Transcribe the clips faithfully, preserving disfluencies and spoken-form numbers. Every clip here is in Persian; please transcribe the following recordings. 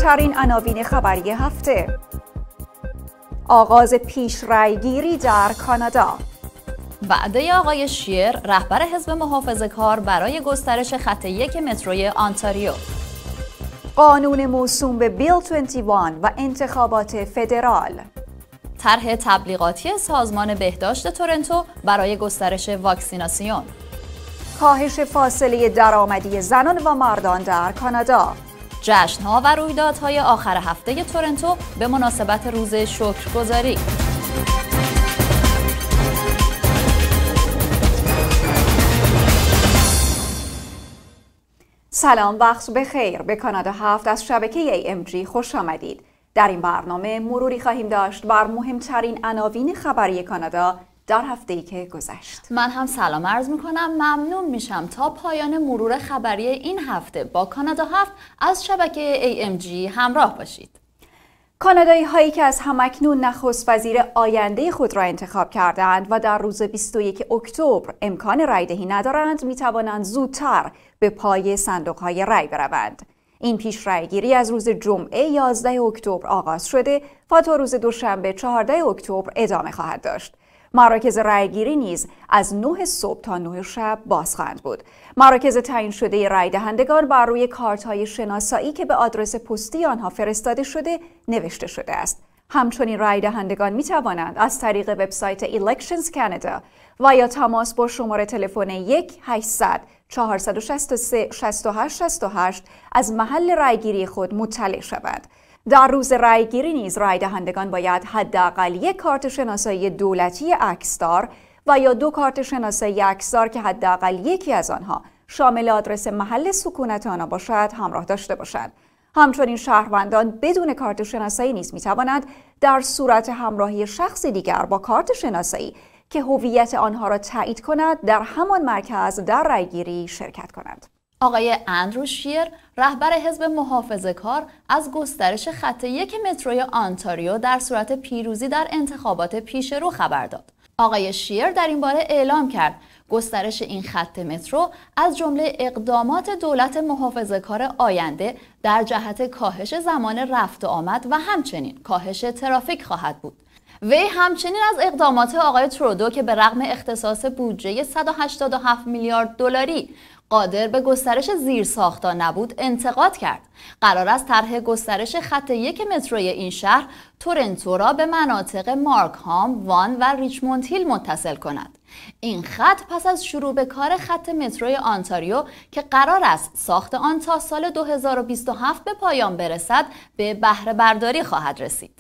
مهمترین عناوین خبری هفته. آغاز پیش‌رأی‌گیری در کانادا. وعده آقای شیر رهبر حزب محافظه‌کار برای گسترش خط یک متروی آنتاریو. قانون موسوم به بیل بیست و یک و انتخابات فدرال. طرح تبلیغاتی سازمان بهداشت تورنتو برای گسترش واکسیناسیون. کاهش فاصله درآمدی زنان و مردان در کانادا. جشن‌ها و رویدادهای آخر هفته تورنتو به مناسبت روز شکرگزاری. سلام، وقت بخیر. به کانادا هفت از شبکه ای ام جی خوش آمدید. در این برنامه مروری خواهیم داشت بر مهمترین عناوین خبری کانادا در هفته‌ای که گذشت. من هم سلام عرض می‌کنم. ممنون میشم تا پایان مرور خبری این هفته با کانادا هفت از شبکه ای ام جی همراه باشید. کانادایی هایی که از همکنون نخست وزیر آینده خود را انتخاب کردند و در روز بیست و یک اکتبر امکان رأی‌دهی ندارند، می توانند زودتر به پای صندوق های رأی بروند. این پیش رأی‌گیری از روز جمعه یازده اکتبر آغاز شده و تا روز دوشنبه چهاردهم اکتبر ادامه خواهد داشت. مراکز رأی‌گیری نیز از نه صبح تا نه شب باز خواهند بود. مراکز تعیین شده رأی دهندگان بر روی کارت‌های شناسایی که به آدرس پستی آنها فرستاده شده نوشته شده است. همچنین رأی دهندگان می توانند از طریق وبسایت Elections Canada و یا تماس با شماره تلفن یک هشتصد چهارصد و شصت و سه شصت و هشت شصت و هشت از محل رأی‌گیری خود مطلع شوند. در روز رأی‌گیری نیز رأی دهندگان باید حداقل یک کارت شناسایی دولتی عکسدار و یا دو کارت شناسایی عکسدار که حداقل یکی از آنها شامل آدرس محل سکونت آنها باشد همراه داشته باشند. همچنین شهروندان بدون کارت شناسایی نیز می‌توانند در صورت همراهی شخص دیگر با کارت شناسایی که هویت آنها را تایید کند در همان مرکز در رأی‌گیری شرکت کنند. آقای اندرو شیر رهبر حزب محافظه‌کار از گسترش خط یک متروی آنتاریو در صورت پیروزی در انتخابات پیش رو خبر داد. آقای شیر در این باره اعلام کرد گسترش این خط مترو از جمله اقدامات دولت محافظه‌کار آینده در جهت کاهش زمان رفت و آمد و همچنین کاهش ترافیک خواهد بود. وی همچنین از اقدامات آقای ترودو که به رغم اختصاص بودجه صد و هشتاد و هفت میلیارد دلاری قادر به گسترش زیرساخت‌ها نبود انتقاد کرد. قرار است طرح گسترش خط یک متروی این شهر تورنتو را به مناطق مارکهام، وان و ریچموند هیل متصل کند. این خط پس از شروع به کار خط متروی آنتاریو که قرار است ساخت آن تا سال دو هزار و بیست و هفت به پایان برسد به بهره برداری خواهد رسید.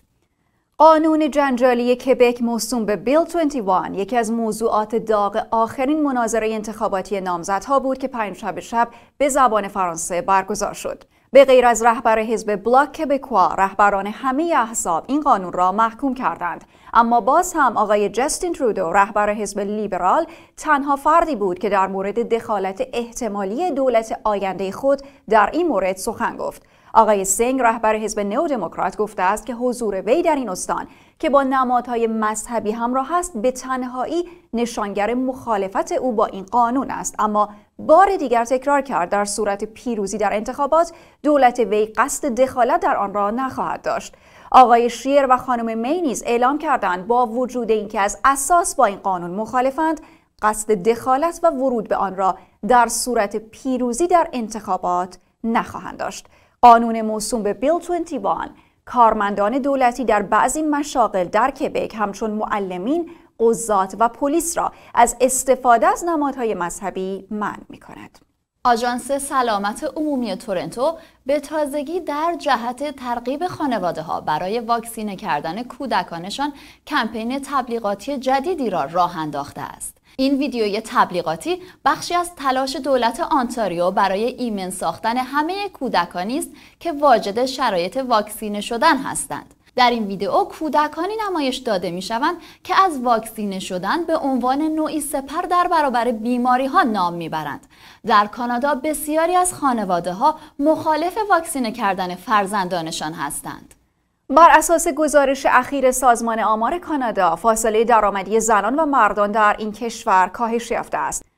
قانون جنجالی کبک موسوم به بیل بیست و یک یکی از موضوعات داغ آخرین مناظره انتخاباتی نامزدها بود که پنجشنبه شب به زبان فرانسه برگزار شد. به غیر از رهبر حزب بلاک کبکوا، رهبران همه احزاب این قانون را محکوم کردند. اما باز هم آقای جاستین ترودو، رهبر حزب لیبرال، تنها فردی بود که در مورد دخالت احتمالی دولت آینده خود در این مورد سخن گفت. آقای سنگ، رهبر حزب نئودموکرات، گفته است که حضور وی در این استان که با نمادهای مذهبی همراه است به تنهایی نشانگر مخالفت او با این قانون است، اما بار دیگر تکرار کرد در صورت پیروزی در انتخابات دولت وی قصد دخالت در آن را نخواهد داشت. آقای شیر و خانم می نیز اعلام کردند با وجود اینکه از اساس با این قانون مخالفند، قصد دخالت و ورود به آن را در صورت پیروزی در انتخابات نخواهند داشت. قانون موسوم به بیل بیست و یک کارمندان دولتی در بعضی مشاغل در کبک همچون معلمین، قضات و پلیس را از استفاده از نمادهای مذهبی منع می‌کند. آژانس سلامت عمومی تورنتو به تازگی در جهت ترغیب خانواده‌ها برای واکسینه کردن کودکانشان کمپین تبلیغاتی جدیدی را راه انداخته است. این ویدیوی تبلیغاتی بخشی از تلاش دولت آنتاریو برای ایمن ساختن همه کودکانی است که واجد شرایط واکسینه شدن هستند. در این ویدئو کودکانی نمایش داده می شوند که از واکسینه شدن به عنوان نوعی سپر در برابر بیماری ها نام می برند. در کانادا بسیاری از خانواده ها مخالف واکسینه کردن فرزندانشان هستند. بر اساس گزارش اخیر سازمان آمار کانادا، فاصله درآمدی زنان و مردان در این کشور کاهش یافته است.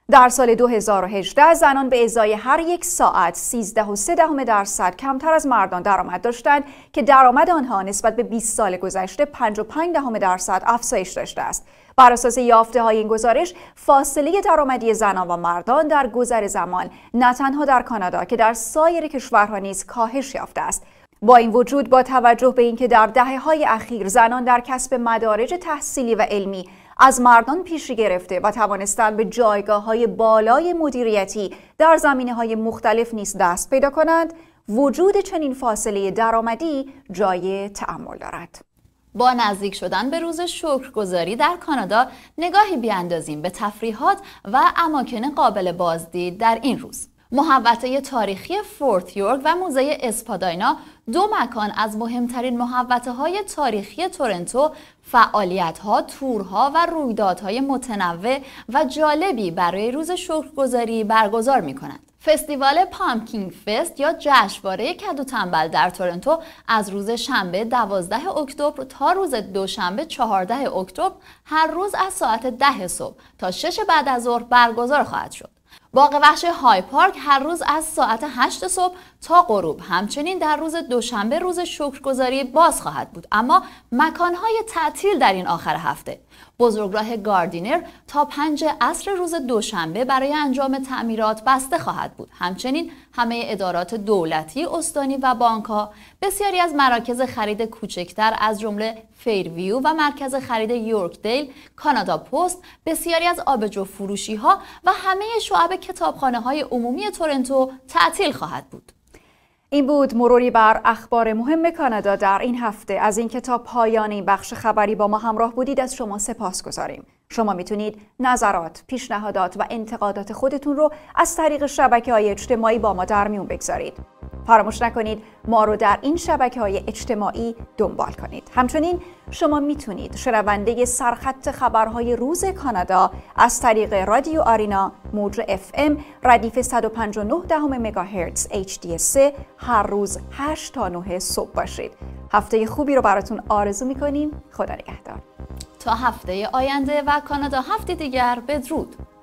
در سال دو هزار و هجده زنان به ازای هر یک ساعت سیزده و سه دهم درصد کمتر از مردان درآمد داشتند که درآمد آنها نسبت به بیست سال گذشته پنج و پنج دهم درصد افزایش داشته است. بر اساس یافته‌های این گزارش، فاصله درآمدی زنان و مردان در گذر زمان نه تنها در کانادا که در سایر کشورها نیز کاهش یافته است. با این وجود، با توجه به اینکه در دهه‌های اخیر زنان در کسب مدارج تحصیلی و علمی از مردان پیشی گرفته و توانستند به جایگاه‌های بالای مدیریتی در زمینه‌های مختلف نیز دست پیدا کنند، وجود چنین فاصله درآمدی جای تأمل دارد. با نزدیک شدن به روز شکرگزاری در کانادا، نگاهی بیاندازیم به تفریحات و اماکن قابل بازدید در این روز. محوطه تاریخی فورت یورک و موزه اسپاداینا، دو مکان از مهمترین محوطه‌های تاریخی تورنتو، فعالیت‌ها، تورها و رویدادهای متنوع و جالبی برای روز شکرگزاری برگزار می‌کنند. فستیوال پامکین فست یا جشنواره کدو تنبل در تورنتو از روز شنبه دوازده اکتبر تا روز دوشنبه چهاردهم اکتبر هر روز از ساعت ده صبح تا شش بعد از ظهر برگزار خواهد شد. باغ وحش های پارک هر روز از ساعت هشت صبح تا غروب همچنین در روز دوشنبه روز شکرگزاری باز خواهد بود، اما مکانهای تعطیل در این آخر هفته. بزرگراه گاردینر تا پنج عصر روز دوشنبه برای انجام تعمیرات بسته خواهد بود. همچنین همه ادارات دولتی، استانی و بانک‌ها، بسیاری از مراکز خرید کوچکتر از جمله فیرویو و مرکز خرید یورکدیل، کانادا پست، بسیاری از آبجو فروشی‌ها و همه شعب کتابخانه‌های عمومی تورنتو تعطیل خواهد بود. این بود مروری بر اخبار مهم کانادا در این هفته. از اینکه تا پایان این بخش خبری با ما همراه بودید از شما سپاسگزاریم. شما میتونید نظرات، پیشنهادات و انتقادات خودتون رو از طریق شبکه‌های اجتماعی با ما در میون بگذارید. فراموش نکنید ما رو در این شبکه‌های اجتماعی دنبال کنید. همچنین شما میتونید شنونده سرخط خبرهای روز کانادا از طریق رادیو آرینا موج اف ام ردیف صد و پنجاه و نه دهم مگاهرتز اچ دی سه هر روز هشت تا نه صبح باشید. هفته خوبی رو براتون آرزو میکنیم. خدا نگهدار. تا هفته آینده و کانادا هفته دیگر، بدرود.